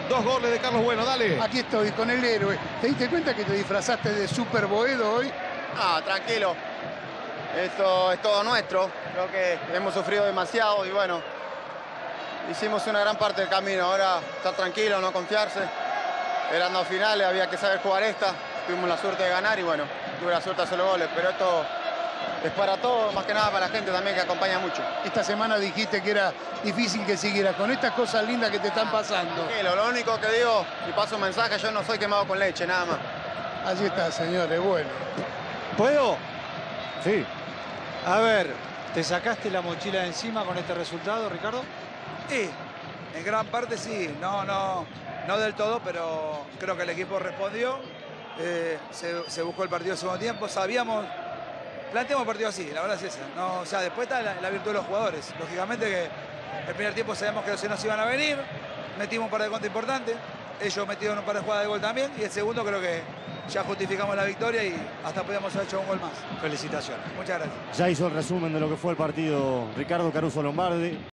2 goles de Carlos Bueno, dale. Aquí estoy con el héroe. ¿Te diste cuenta que te disfrazaste de Super Boedo hoy? Ah, tranquilo. Esto es todo nuestro. Creo que hemos sufrido demasiado y bueno, hicimos una gran parte del camino. Ahora estar tranquilo, no confiarse. Eran 2 finales, había que saber jugar esta. Tuvimos la suerte de ganar y bueno, tuve la suerte de hacer los goles. Pero esto es para todos, más que nada para la gente también que acompaña mucho. Esta semana dijiste que era difícil que siguieras con estas cosas lindas que te están pasando. Tranquilo, lo único que digo y paso un mensaje, yo no soy quemado con leche, nada más. Allí está, señores, bueno. ¿Puedo? Sí. A ver, ¿te sacaste la mochila de encima con este resultado, Ricardo? Sí, en gran parte sí. No del todo, pero creo que el equipo respondió. Se buscó el partido en segundo tiempo. Planteamos el partido así, la verdad es esa. No, o sea, después está la virtud de los jugadores. Lógicamente que el primer tiempo sabíamos que se nos iban a venir. Metimos un par de contra importantes. Ellos metieron un par de jugadas de gol también. Y el segundo creo que ya justificamos la victoria y hasta podíamos haber hecho un gol más. Felicitaciones. Muchas gracias. Ya hizo el resumen de lo que fue el partido Ricardo Caruso Lombardi.